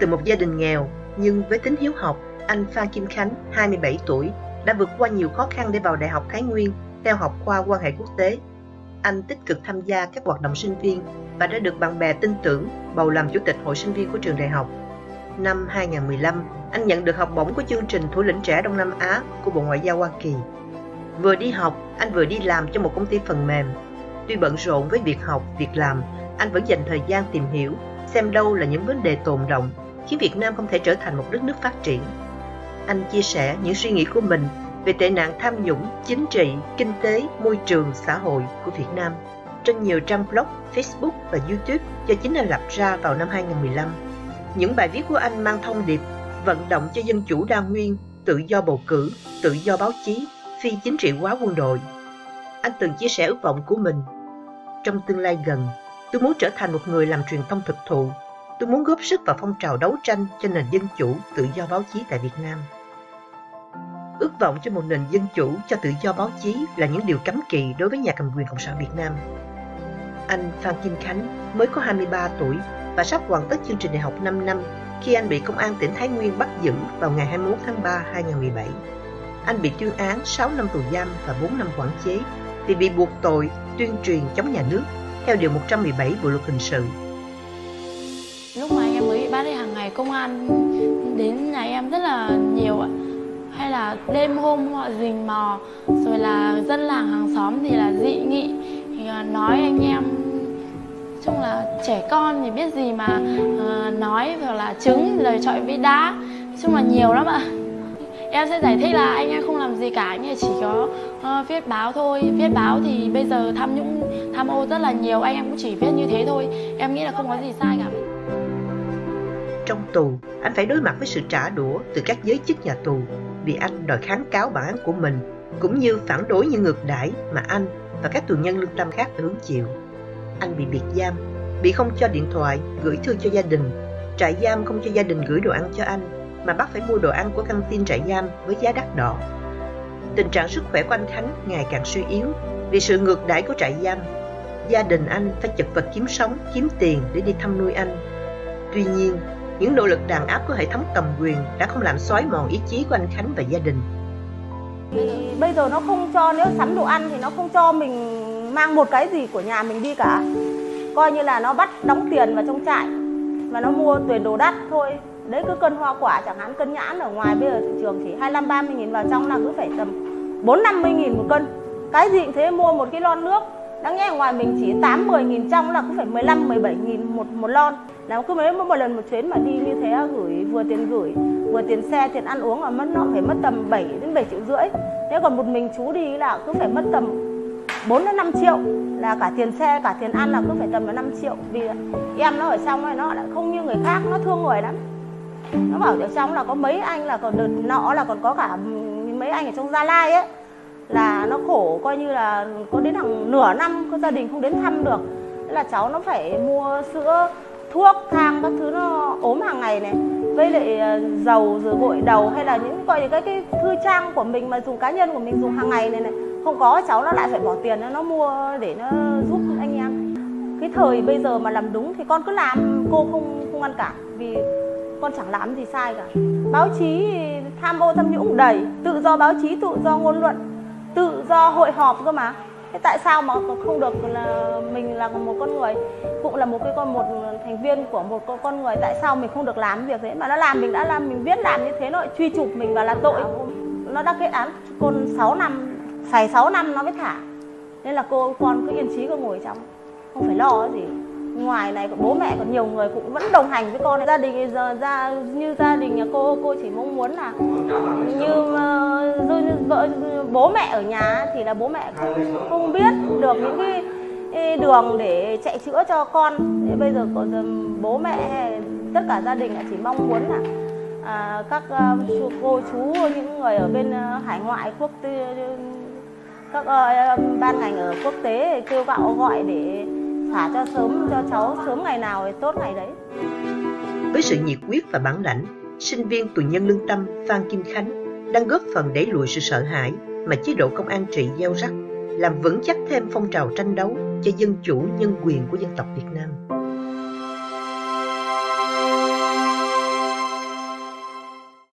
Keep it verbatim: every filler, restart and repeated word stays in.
từ một gia đình nghèo, nhưng với tính hiếu học, anh Phan Kim Khánh, hai mươi bảy tuổi, đã vượt qua nhiều khó khăn để vào Đại học Thái Nguyên theo học khoa quan hệ quốc tế. Anh tích cực tham gia các hoạt động sinh viên và đã được bạn bè tin tưởng bầu làm chủ tịch hội sinh viên của trường đại học. Năm hai nghìn không trăm mười lăm, anh nhận được học bổng của chương trình Thủ lĩnh trẻ Đông Nam Á của Bộ Ngoại giao Hoa Kỳ. Vừa đi học, anh vừa đi làm cho một công ty phần mềm. Tuy bận rộn với việc học, việc làm, anh vẫn dành thời gian tìm hiểu, xem đâu là những vấn đề tồn đọng khiến Việt Nam không thể trở thành một đất nước phát triển. Anh chia sẻ những suy nghĩ của mình về tệ nạn tham nhũng, chính trị, kinh tế, môi trường, xã hội của Việt Nam trên nhiều trang blog, Facebook và YouTube do chính anh lập ra vào năm hai nghìn không trăm mười lăm. Những bài viết của anh mang thông điệp vận động cho dân chủ đa nguyên, tự do bầu cử, tự do báo chí, phi chính trị hóa quân đội. Anh từng chia sẻ ước vọng của mình: trong tương lai gần, tôi muốn trở thành một người làm truyền thông thực thụ. Tôi muốn góp sức vào phong trào đấu tranh cho nền dân chủ, tự do báo chí tại Việt Nam. Ước vọng cho một nền dân chủ cho tự do báo chí là những điều cấm kỵ đối với nhà cầm quyền Cộng sản Việt Nam. Anh Phan Kim Khánh mới có hai mươi ba tuổi và sắp hoàn tất chương trình đại học năm năm khi anh bị Công an tỉnh Thái Nguyên bắt giữ vào ngày hai mươi mốt tháng ba năm hai nghìn không trăm mười bảy. Anh bị tuyên án sáu năm tù giam và bốn năm quản chế vì bị buộc tội tuyên truyền chống nhà nước theo điều một trăm mười bảy Bộ luật hình sự. Lúc mà anh em mới bị bắt thì hàng ngày công an đến nhà em rất là nhiều ạ. Hay là đêm hôm họ rình mò, rồi là dân làng hàng xóm thì là dị nghị, thì nói anh em, chung là trẻ con thì biết gì mà uh, nói, hoặc là trứng lời chọi với đá, chung là nhiều lắm ạ. Em sẽ giải thích là anh em không làm gì cả, anh em chỉ có uh, viết báo thôi. Viết báo thì bây giờ tham nhũng, tham ô rất là nhiều, anh em cũng chỉ viết như thế thôi. Em nghĩ là không có gì sai cả. Trong tù, anh phải đối mặt với sự trả đũa từ các giới chức nhà tù vì anh đòi kháng cáo bản án của mình, cũng như phản đối những ngược đãi mà anh và các tù nhân lương tâm khác phải hứng chịu. Anh bị biệt giam, bị không cho điện thoại, gửi thư cho gia đình. Trại giam không cho gia đình gửi đồ ăn cho anh, mà bắt phải mua đồ ăn của căng tin trại giam với giá đắt đỏ. Tình trạng sức khỏe của anh Khánh ngày càng suy yếu vì sự ngược đãi của trại giam. Gia đình anh phải chật vật kiếm sống, kiếm tiền để đi thăm nuôi anh. Tuy nhiên, những nỗ lực đàn áp của hệ thống cầm quyền đã không làm xói mòn ý chí của anh Khánh và gia đình. Bây giờ nó không cho, nếu sắm đồ ăn thì nó không cho mình mang một cái gì của nhà mình đi cả. Coi như là nó bắt đóng tiền vào trong trại và nó mua tuyển đồ đắt thôi. Đấy, cứ cân hoa quả chẳng hạn, cân nhãn ở ngoài bây giờ thị trường chỉ hai mươi lăm ba mươi nghìn, vào trong là cứ phải tầm bốn năm mươi nghìn một cân. Cái gì cũng thế, mua một cái lon nước, đáng nghe ở ngoài mình chỉ tám mười nghìn, trong là cứ phải mười lăm mười bảy nghìn một, một lon. Là cứ mấy một lần một chuyến mà đi như thế, gửi vừa tiền gửi, vừa tiền xe, tiền ăn uống là mất, nó phải mất tầm bảy đến bảy triệu rưỡi. Thế còn một mình chú đi là cứ phải mất tầm bốn đến năm triệu, là cả tiền xe, cả tiền ăn là cứ phải tầm là năm triệu. Vì em nó ở trong này nó lại không như người khác, nó thương người lắm. Nó bảo ở trong là có mấy anh, là còn đợt nọ là còn có cả mấy anh ở trong Gia Lai ấy, là nó khổ, coi như là có đến hàng nửa năm có gia đình không đến thăm được. Thế là cháu nó phải mua sữa, thuốc, thang các thứ, nó ốm hàng ngày này, với lại dầu rồi gội đầu, hay là những coi như cái cái thư trang của mình mà dùng cá nhân của mình dùng hàng ngày này này, không có, cháu nó lại phải bỏ tiền nó mua để nó giúp anh em. Cái thời bây giờ mà làm đúng thì con cứ làm, cô không không ngăn cản, vì con chẳng làm gì sai cả. Báo chí tham ô tham nhũng đầy, tự do báo chí, tự do ngôn luận, tự do hội họp cơ mà. Thế tại sao mà không được, là mình là một con người, cũng là một cái con một thành viên của một con người, tại sao mình không được làm việc thế? Mà nó làm, mình đã làm, mình biết làm như thế, nó lại truy chụp mình và là tội. Nó đã kết án cô sáu năm, phải sáu năm nó mới thả. Nên là cô con cứ yên trí cô ngồi trong, không phải lo gì. Ngoài này bố mẹ còn nhiều người cũng vẫn đồng hành với con. Gia đình giờ ra như gia đình nhà cô, cô chỉ mong muốn là như uh, vợ bố mẹ ở nhà thì là bố mẹ không, không biết được những cái đường để chạy chữa cho con. Thế bây giờ còn bố mẹ tất cả gia đình chỉ mong muốn là à, các uh, cô chú, những người ở bên uh, hải ngoại, quốc tế, các uh, ban ngành ở quốc tế kêu gọi gọi để thả cho sớm, cho cháu sớm ngày nào thì tốt ngày đấy. Với sự nhiệt huyết và bản lãnh, sinh viên tù nhân lương tâm Phan Kim Khánh đang góp phần đẩy lùi sự sợ hãi mà chế độ công an trị gieo rắc, làm vững chắc thêm phong trào tranh đấu cho dân chủ nhân quyền của dân tộc Việt Nam.